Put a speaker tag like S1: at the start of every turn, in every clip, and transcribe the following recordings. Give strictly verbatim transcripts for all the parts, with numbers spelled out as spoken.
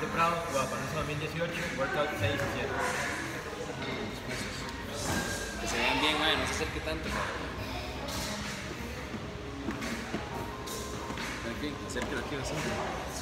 S1: de Prado, Guadalajara dos mil dieciocho, workout seis y siete.
S2: Que se vean bien, madre, no se acerque tanto. Aquí, acérquelo aquí, acérquelo.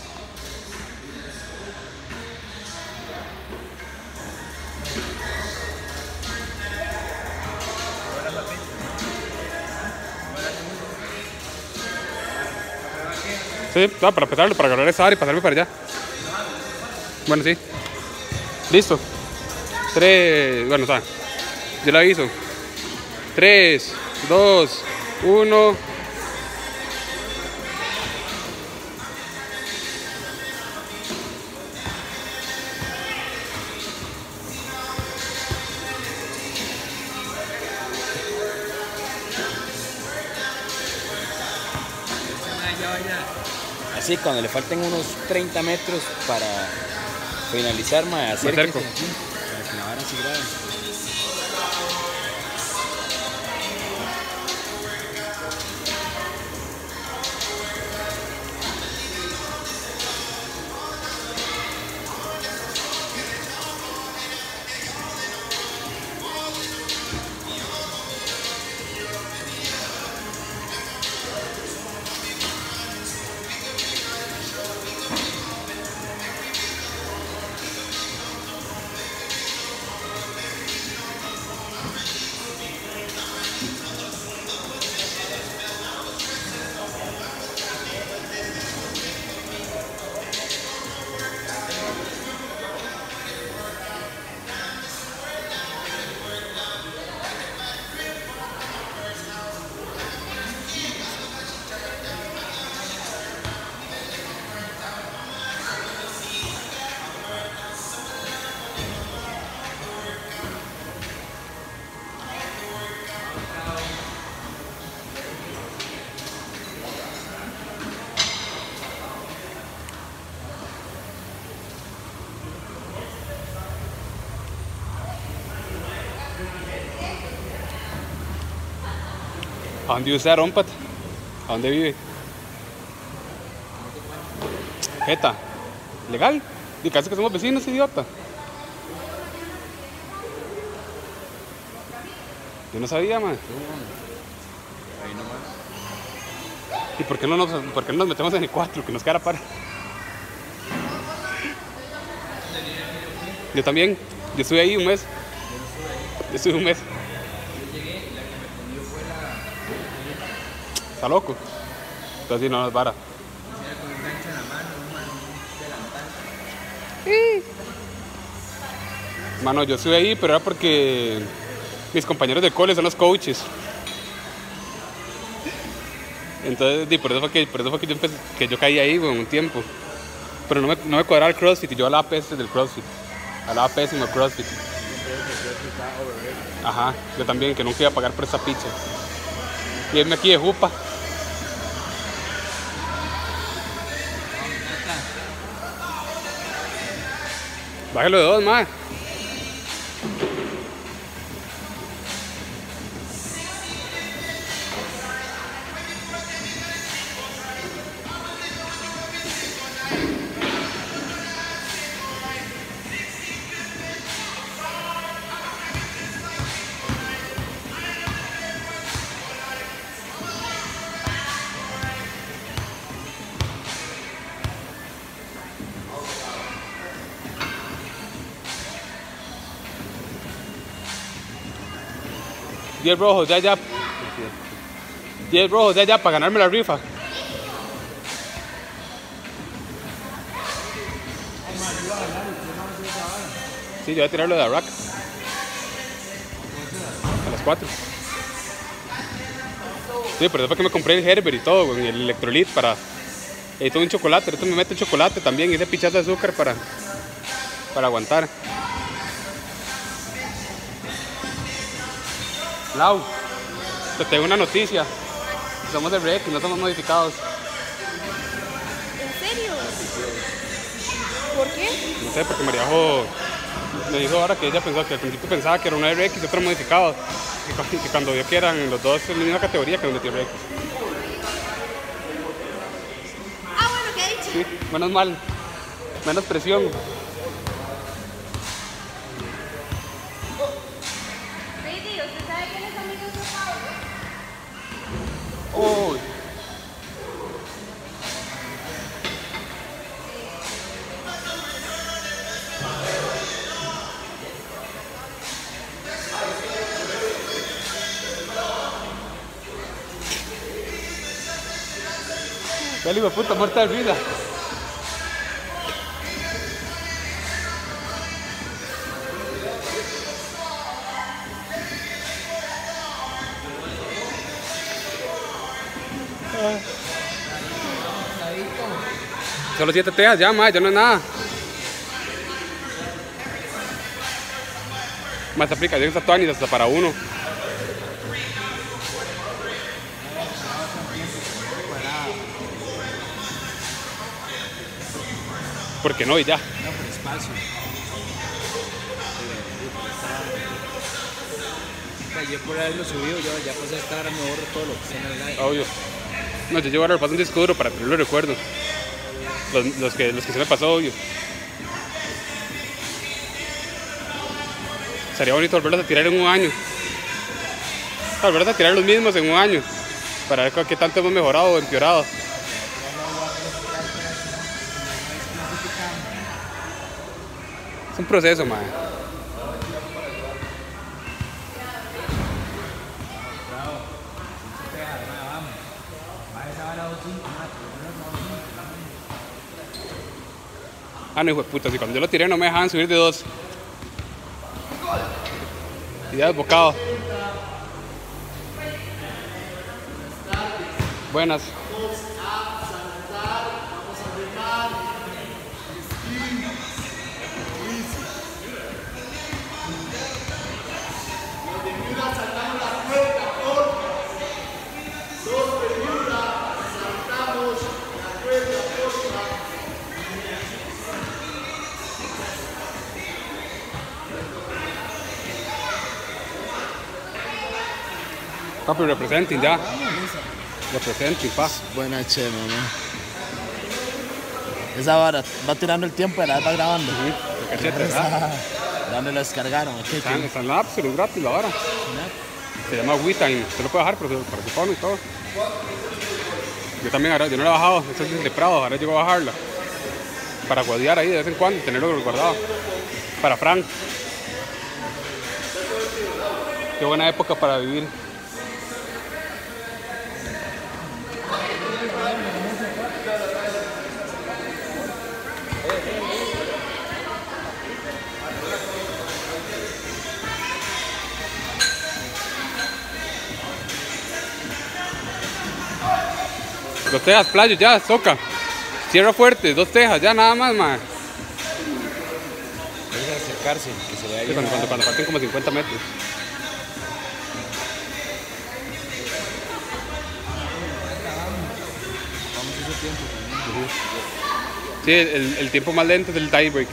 S3: Sí, no, para empezarlo, para agarrar esa área y pasarme para allá. Bueno, sí. Listo. Tres, bueno, está. Yo la aviso. Tres, dos, uno.
S2: Así, cuando le falten unos treinta metros para finalizar, mae, acérquense aquí, para que la vara se grabe.
S3: ¿A dónde vive usted, Rompat? ¿A dónde vive? Jeta. ¿Legal? Y casi que somos vecinos, idiota. Yo no sabía, man.
S2: Ahí nomás.
S3: ¿Y por qué no nos, por qué no nos metemos en el cuatro? Que nos queda para. Yo también. Yo estuve ahí un mes. Yo estuve un mes. Está loco. Entonces sí, no nos vara. Sí. Mano, yo estuve ahí, pero era porque mis compañeros de cole son los coaches. Entonces, sí, por eso fue que, por eso fue que yo empecé, que yo caí ahí, bueno, un tiempo. Pero no me, no me cuadraba el CrossFit y yo hablaba peste del CrossFit. Hablaba pésimo del CrossFit. Ajá, yo también, que nunca iba a pagar por esa picha. Y irme aquí de jupa. Bájalo de dos, más. diez rojos, ya, ya. diez rojos, ya, ya, para ganarme la rifa. Sí, yo voy a tirarlo de la rack. A las cuatro. Sí, pero después que me compré el Herbert y todo, con el electrolit para... Y todo un chocolate, ahorita me meto el chocolate también y ese pichazo de azúcar para... Para aguantar. Lau, te tengo una noticia. Somos de Rec y no somos modificados.
S4: ¿En serio? ¿Por qué?
S3: No sé, porque Mariajo me dijo ahora que ella pensó que al principio pensaba que era una R X y otro modificado. Y que cuando vio que eran los dos en la misma categoría que un de T R X.
S4: Ah, bueno, ¿qué ha dicho?
S3: Sí, menos mal. Menos presión.
S4: Baby, ¿usted sabe quién es amigo de Pablo?
S3: Uy. Ya le digo, puta, muerta de risa. Solo siete tejas ya, ma, ya no es nada. Más aplicaciones a Tony hasta para uno. ¿Por qué no? Y ya.
S2: No, por espacio. Yo por haberlo subido, yo ya pasé a estar, me borro todo lo que está en el live.
S3: Obvio. No, yo llevo ahora el paso un disco duro para tener los recuerdos. Los, los, que, los que se me pasó, obvio. Sería bonito volverlos a tirar en un año. Volverlos a tirar los mismos en un año. Para ver qué tanto hemos mejorado o empeorado. Es un proceso, madre. Ah, no, hijo de puta, si cuando yo lo tiré no me dejaban subir de dos. Y ya desbocado. Buenas. Papi, representing ya. Representing, pa.
S5: Buena che, mamá. Esa vara va tirando el tiempo y la va grabando.
S3: Sí, de cachete, ¿verdad?
S5: ¿Dónde lo descargaron? ¿Qué?
S3: Están, están en la app, se los gratis la hora. Se llama WeTime, se lo puede bajar pero para su phone y todo. Yo también, ahora, yo no la he bajado, esto es de Prado, ahora llego a bajarla. Para guardiar ahí de vez en cuando, tenerlo guardado. Para Frank. Qué buena época para vivir. Dos tejas, playo, ya, soca. Cierra fuerte, dos tejas, ya nada más, man.
S2: Debe acercarse, que se vea
S3: Sí,
S2: bien.
S3: cuando, cuando, cuando falten como cincuenta metros.
S2: Vamos ese tiempo también.
S3: Sí, el, el tiempo más lento es el tie break.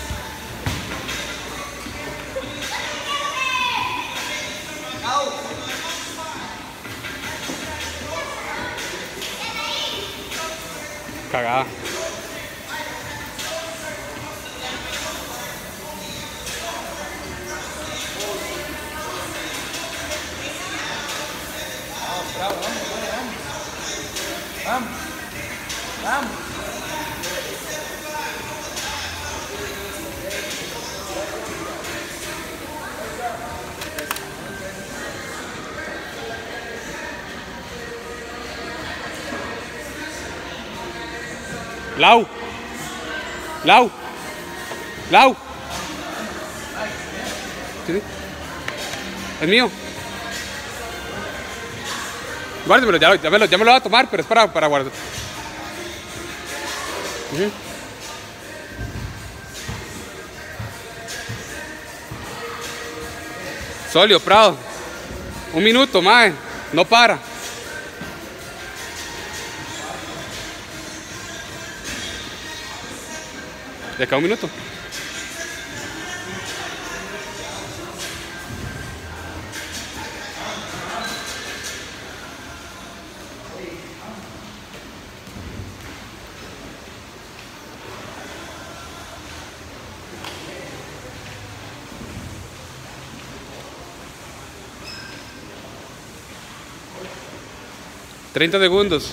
S3: Cagada. Lau. Lau. Lau. ¿Sí? Es mío. Guárdemelo, ya, ya, me lo, ya me lo voy a tomar, pero es para, para guardar. Uh-huh. Solio, Prado. Un minuto, mae. No para. De acá un minuto. treinta segundos.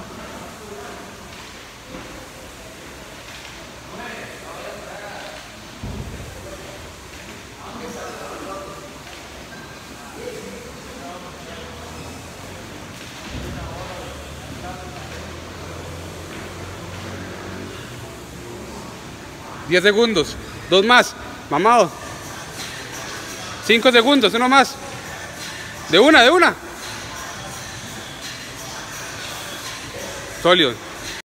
S3: diez segundos. Dos más. Mamado. cinco segundos. Uno más. De una, de una. Sólido.